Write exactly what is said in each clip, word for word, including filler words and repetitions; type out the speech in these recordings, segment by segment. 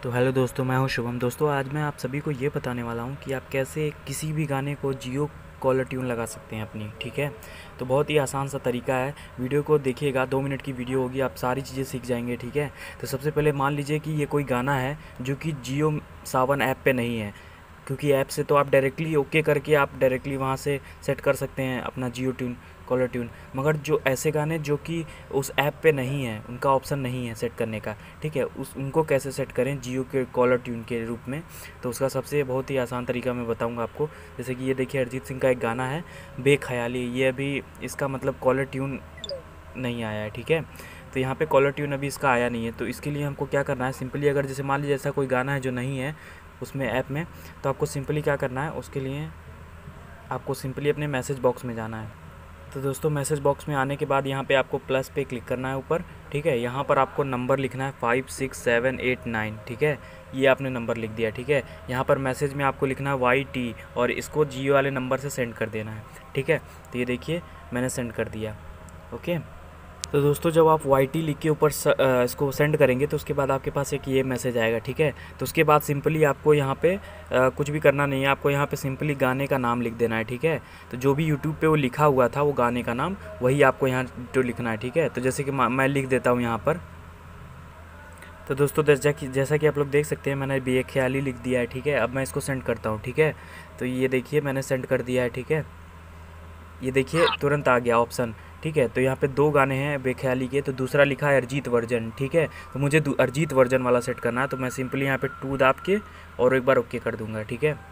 तो हेलो दोस्तों, मैं हूं शुभम। दोस्तों आज मैं आप सभी को ये बताने वाला हूं कि आप कैसे किसी भी गाने को जियो कॉलर ट्यून लगा सकते हैं अपनी। ठीक है, तो बहुत ही आसान सा तरीका है। वीडियो को देखिएगा, दो मिनट की वीडियो होगी, आप सारी चीज़ें सीख जाएंगे। ठीक है, तो सबसे पहले मान लीजिए कि ये कोई गाना है जो कि जियो सावन ऐप पे नहीं है, क्योंकि ऐप से तो आप डायरेक्टली ओके करके आप डायरेक्टली वहाँ से सेट कर सकते हैं अपना जियो ट्यून कॉलर ट्यून। मगर जो ऐसे गाने जो कि उस ऐप पे नहीं है, उनका ऑप्शन नहीं है सेट करने का, ठीक है, उस उनको कैसे सेट करें जियो के कॉलर ट्यून के रूप में, तो उसका सबसे बहुत ही आसान तरीका मैं बताऊंगा आपको। जैसे कि ये देखिए, अरिजीत सिंह का एक गाना है बेख्याली, ये अभी इसका मतलब कॉलर ट्यून नहीं आया है। ठीक है, तो यहाँ पे कॉलर ट्यून अभी इसका आया नहीं है, तो इसके लिए हमको क्या करना है, सिंपली अगर जैसे मान लीजिए ऐसा कोई गाना है जो नहीं है उसमें ऐप में, तो आपको सिंपली क्या करना है, उसके लिए आपको सिंपली अपने मैसेज बॉक्स में जाना है। तो दोस्तों मैसेज बॉक्स में आने के बाद यहाँ पे आपको प्लस पे क्लिक करना है ऊपर। ठीक है, यहाँ पर आपको नंबर लिखना है five six seven eight nine. ठीक है, ये आपने नंबर लिख दिया। ठीक है, यहाँ पर मैसेज में आपको लिखना है वाई टी और इसको जियो वाले नंबर से सेंड कर देना है। ठीक है, तो ये देखिए मैंने सेंड कर दिया। ओके, तो दोस्तों जब आप वाई टी लिख के ऊपर इसको सेंड करेंगे तो उसके बाद आपके पास एक ये मैसेज आएगा। ठीक है, तो उसके बाद सिंपली आपको यहाँ पे आ, कुछ भी करना नहीं है, आपको यहाँ पे सिंपली गाने का नाम लिख देना है। ठीक है, तो जो भी यूट्यूब पे वो लिखा हुआ था वो गाने का नाम, वही आपको यहाँ जो लिखना है। ठीक है, तो जैसे कि मैं लिख देता हूँ यहाँ पर। तो दोस्तों जैसा कि जैसा कि आप लोग देख सकते हैं, मैंने बेख्याली लिख दिया है। ठीक है, अब मैं इसको सेंड करता हूँ। ठीक है, तो ये देखिए मैंने सेंड कर दिया है। ठीक है, ये देखिए तुरंत आ गया ऑप्शन। ठीक है, तो यहाँ पे दो गाने हैं बेख्याली के, तो दूसरा लिखा है अरिजीत वर्जन। ठीक है, तो मुझे अरिजीत वर्जन वाला सेट करना है, तो मैं सिंपली यहाँ पे टू दाब के और एक बार ओके कर दूंगा। ठीक है,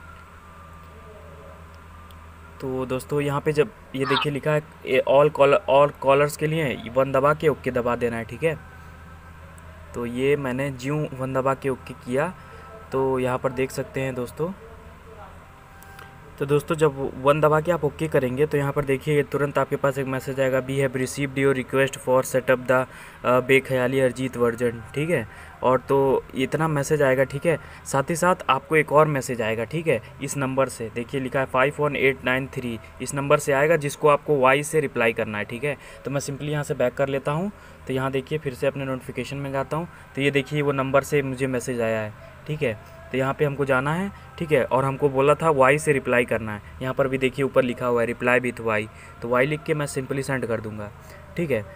तो दोस्तों यहाँ पे जब ये देखिए लिखा है ऑल कॉलर ऑल कॉलर्स के लिए वन दबा के ओके दबा देना है। ठीक है, तो ये मैंने ज्यों वन दबा के ओके किया, तो यहाँ पर देख सकते हैं दोस्तों। तो दोस्तों जब वन दबा के आप ओके करेंगे तो यहाँ पर देखिए तुरंत आपके पास एक मैसेज आएगा, we have received your request for setup the Bekhayali Arijit version. ठीक है, और तो इतना मैसेज आएगा। ठीक है, साथ ही साथ आपको एक और मैसेज आएगा। ठीक है, इस नंबर से देखिए लिखा है five one eight nine three, इस नंबर से आएगा जिसको आपको वाई से रिप्लाई करना है। ठीक है, तो मैं सिंपली यहाँ से बैक कर लेता हूँ। तो यहाँ देखिए फिर से अपने नोटिफिकेशन में जाता हूँ, तो ये देखिए वो नंबर से मुझे मैसेज आया है। ठीक है, तो यहाँ पे हमको जाना है। ठीक है, और हमको बोला था वाई से रिप्लाई करना है, यहाँ पर भी देखिए ऊपर लिखा हुआ है रिप्लाई विथ वाई, तो वाई लिख के मैं सिंपली सेंड कर दूंगा। ठीक है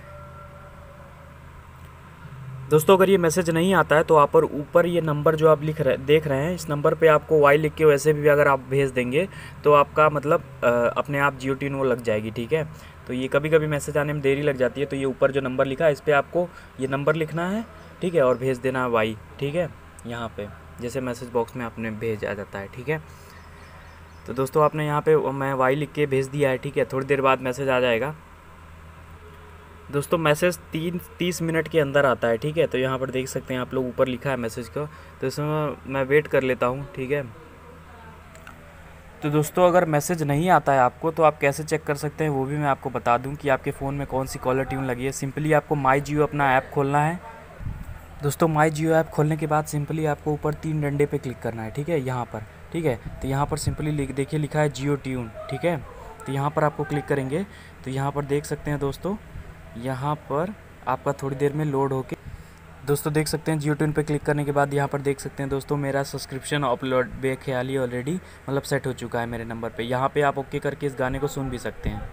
दोस्तों, अगर ये मैसेज नहीं आता है तो आप पर ऊपर ये नंबर जो आप लिख रहे देख रहे हैं, इस नंबर पे आपको वाई लिख के वैसे भी अगर आप भेज देंगे तो आपका मतलब अपने आप जियो ट्यून वो लग जाएगी। ठीक है, तो ये कभी कभी मैसेज आने में देरी लग जाती है, तो ये ऊपर जो नंबर लिखा है इस पर आपको ये नंबर लिखना है। ठीक है, और भेज देना है वाई। ठीक है, यहाँ पे जैसे मैसेज बॉक्स में आपने भेज आ जाता है। ठीक है, तो दोस्तों आपने यहाँ पे मैं वाई लिख के भेज दिया है। ठीक है, थोड़ी देर बाद मैसेज आ जाएगा। दोस्तों मैसेज तीन तीस मिनट के अंदर आता है। ठीक है, तो यहाँ पर देख सकते हैं आप लोग, ऊपर लिखा है मैसेज का, तो इसमें मैं वेट कर लेता हूँ। ठीक है, तो दोस्तों अगर मैसेज नहीं आता है आपको तो आप कैसे चेक कर सकते हैं वो भी मैं आपको बता दूँ कि आपके फ़ोन में कौन सी कॉलर ट्यून लगी है। सिंपली आपको माई जियो अपना ऐप खोलना है। दोस्तों माई जियो ऐप खोलने के बाद सिंपली आपको ऊपर तीन डंडे पे क्लिक करना है। ठीक है, यहाँ पर। ठीक है, तो यहाँ पर सिंपली लिख देखिए लिखा है जियो ट्यून। ठीक है, तो यहाँ पर आपको क्लिक करेंगे तो यहाँ पर देख सकते हैं दोस्तों, यहाँ पर आपका थोड़ी देर में लोड होके दोस्तों देख सकते हैं जियो ट्यून पे क्लिक करने के बाद यहाँ पर देख सकते हैं दोस्तों मेरा सब्सक्रिप्शन अपलोड बेख्याली ऑलरेडी मतलब सेट हो चुका है मेरे नंबर पे। यहाँ पे आप ओके करके इस गाने को सुन भी सकते हैं।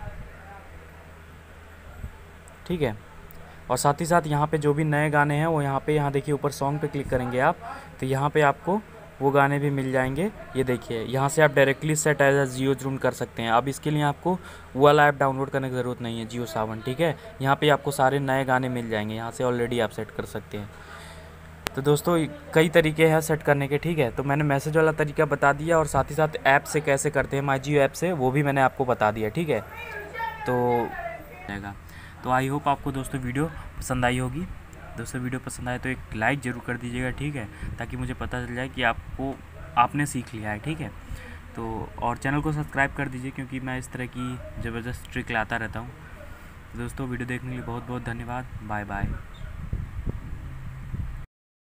ठीक है, और साथ ही साथ यहाँ पे जो भी नए गाने हैं वो यहाँ पे यहाँ देखिए ऊपर सॉन्ग पे क्लिक करेंगे आप, तो यहाँ पे आपको वो गाने भी मिल जाएंगे। ये देखिए यहाँ से आप directly set as a Jio tune कर सकते हैं। अब इसके लिए आपको वो वाला ऐप डाउनलोड करने की ज़रूरत नहीं है, जियो सावन। ठीक है, यहाँ पे आपको सारे नए गाने मिल जाएंगे, यहाँ से ऑलरेडी आप सेट कर सकते हैं। तो दोस्तों कई तरीके हैं सेट करने के। ठीक है, तो मैंने मैसेज वाला तरीका बता दिया और साथ ही साथ ऐप से कैसे करते हैं माई जियो ऐप से, वो भी मैंने आपको बता दिया। ठीक है, तो तो आई होप आपको दोस्तों वीडियो पसंद आई होगी। दोस्तों वीडियो पसंद आए तो एक लाइक ज़रूर कर दीजिएगा। ठीक है, ताकि मुझे पता चल जाए कि आपको आपने सीख लिया है। ठीक है, तो और चैनल को सब्सक्राइब कर दीजिए क्योंकि मैं इस तरह की ज़बरदस्त ट्रिक लाता रहता हूँ। दोस्तों वीडियो देखने के लिए बहुत बहुत धन्यवाद। Bye bye.